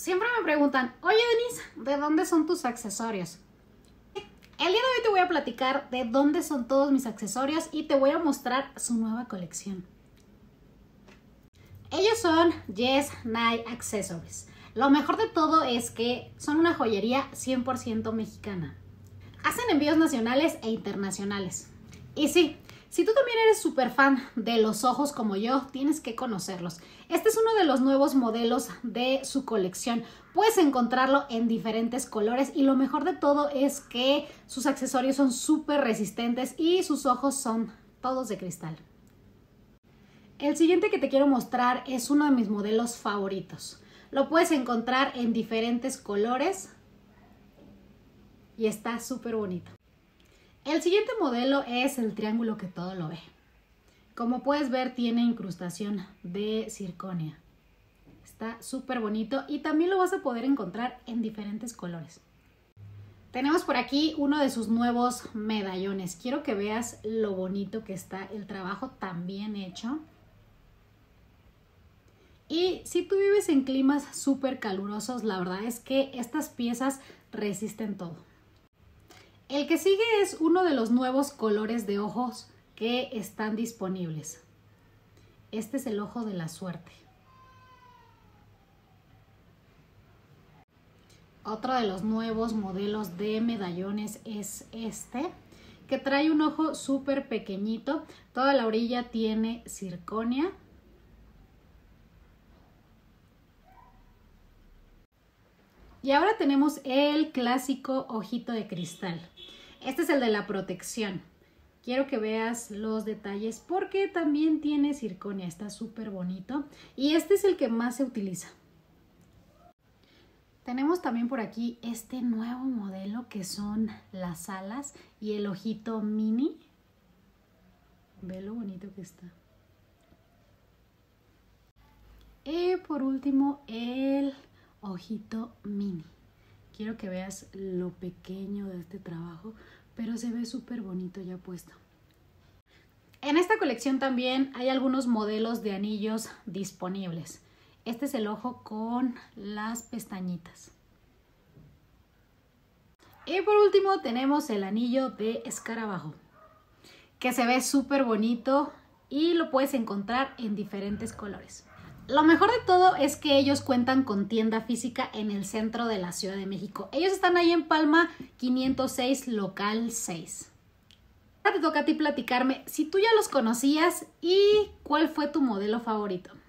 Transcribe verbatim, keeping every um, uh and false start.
Siempre me preguntan, oye Denise, ¿de dónde son tus accesorios? El día de hoy te voy a platicar de dónde son todos mis accesorios y te voy a mostrar su nueva colección. Ellos son Yes Night Accessories. Lo mejor de todo es que son una joyería cien por ciento mexicana. Hacen envíos nacionales e internacionales. Y sí, si tú también eres súper fan de los ojos como yo, tienes que conocerlos. Este es uno de los nuevos modelos de su colección. Puedes encontrarlo en diferentes colores y lo mejor de todo es que sus accesorios son súper resistentes y sus ojos son todos de cristal. El siguiente que te quiero mostrar es uno de mis modelos favoritos. Lo puedes encontrar en diferentes colores y está súper bonito. El siguiente modelo es el triángulo que todo lo ve. Como puedes ver, tiene incrustación de circonia. Está súper bonito y también lo vas a poder encontrar en diferentes colores. Tenemos por aquí uno de sus nuevos medallones. Quiero que veas lo bonito que está el trabajo tan bien hecho. Y si tú vives en climas súper calurosos, la verdad es que estas piezas resisten todo. El que sigue es uno de los nuevos colores de ojos que están disponibles. Este es el ojo de la suerte. Otro de los nuevos modelos de medallones es este, que trae un ojo súper pequeñito. Toda la orilla tiene circonia. Y ahora tenemos el clásico ojito de cristal. Este es el de la protección. Quiero que veas los detalles porque también tiene circonia. Está súper bonito. Y este es el que más se utiliza. Tenemos también por aquí este nuevo modelo que son las alas y el ojito mini. Ve lo bonito que está. Y por último el ojito mini. Quiero que veas lo pequeño de este trabajo, pero se ve súper bonito ya puesto. En esta colección también hay algunos modelos de anillos disponibles. Este es el ojo con las pestañitas. Y por último tenemos el anillo de escarabajo, que se ve súper bonito y lo puedes encontrar en diferentes colores. Lo mejor de todo es que ellos cuentan con tienda física en el centro de la Ciudad de México. Ellos están ahí en Palma quinientos seis, local seis. Ahora te toca a ti platicarme si tú ya los conocías y cuál fue tu modelo favorito.